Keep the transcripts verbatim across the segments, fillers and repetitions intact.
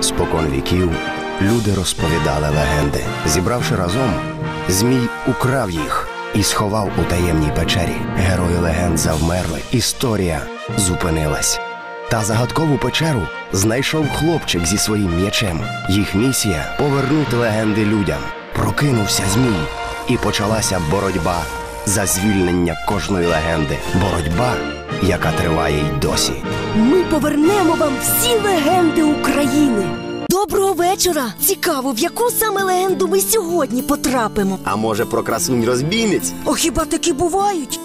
Спокон віків люди розповідали легенди. Зібравши разом, Змій украв їх і сховав у таємній печері. Герої легенд завмерли, історія зупинилась. Та загадкову печеру знайшов хлопчик зі своїм м'ячем. Їх місія – повернути легенди людям. Прокинувся Змій, і почалася боротьба за звільнення кожної легенди. Боротьба, яка триває й досі. Ми повернемо вам всі легенди України. Доброго вечора! Цікаво, в яку саме легенду ми сьогодні потрапимо? А може про красунь-розбійниць? О, хіба такі бувають?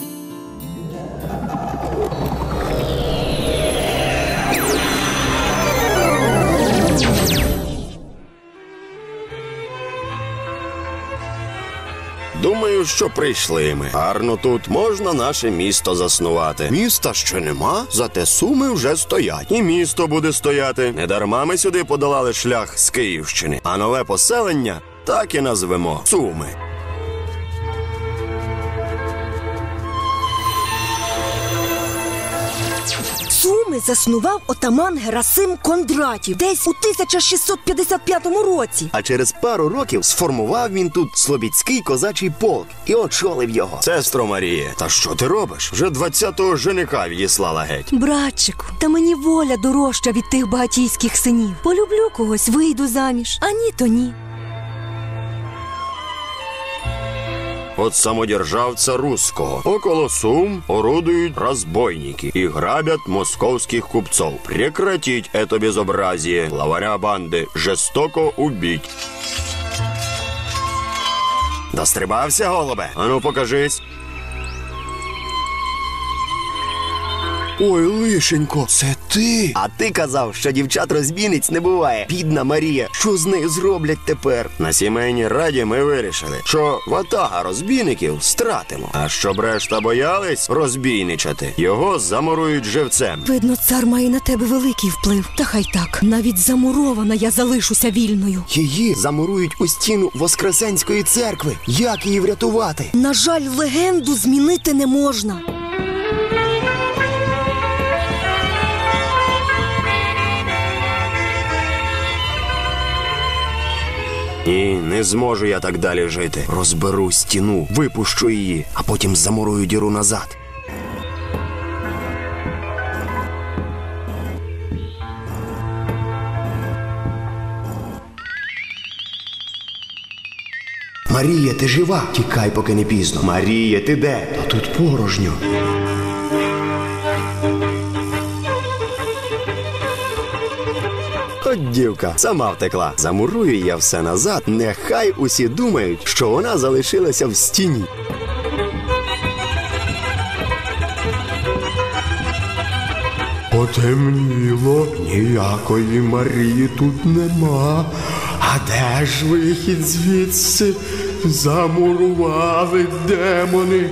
Думаю, що прийшли ми. Гарно тут, можна наше місто заснувати. Міста ще нема, зате Суми вже стоять. І місто буде стояти. Недарма ми сюди подолали шлях з Київщини. А нове поселення так і назвемо – Суми. Суми заснував отаман Герасим Кондратів десь у тисяча шістсот п'ятдесят п'ятому році. А через пару років сформував він тут Слобідський козачий полк і очолив його. Сестро Маріє, та що ти робиш? Вже двадцятого женика відіслала геть. Братчику, та мені воля дорожча від тих багатійських синів. Полюблю когось, вийду заміж, а ні то ні. От самодержавца русского. Около Сум орудуют разбойники и грабят московских купцов. Прекратить это безобразие. Главаря банды жестоко убить. Дострибався, голубе? А ну покажись. Ой, лишенько, це ти? А ти казав, що дівчат-розбійниць не буває. Бідна Марія, що з нею зроблять тепер? На сімейній раді ми вирішили, що ватага розбійників стратимо. А щоб решта боялись розбійничати, його замурують живцем. Видно, цар має на тебе великий вплив. Та хай так, навіть замурована я залишуся вільною. Її замурують у стіну Воскресенської церкви. Як її врятувати? На жаль, легенду змінити не можна. Ні, не зможу я так далі жити. Розберу стіну, випущу її, а потім замурую діру назад. Марія, ти жива? Тікай, поки не пізно. Марія, ти де? Та тут порожньо. От дівка, сама втекла. Замурую я все назад, нехай усі думають, що вона залишилася в стіні. Потемніло, ніякої Марії тут нема. А де ж вихід звідси? Замурували демони.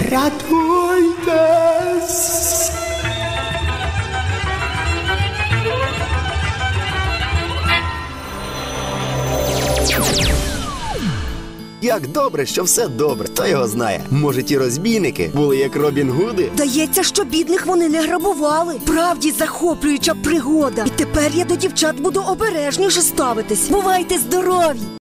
Рятуйтесь! Як добре, що все добре. Хто його знає? Може, ті розбійники були як Робін Гуди? Дається, що бідних вони не грабували. Правді захоплююча пригода. І тепер я до дівчат буду обережніше ставитись. Бувайте здорові!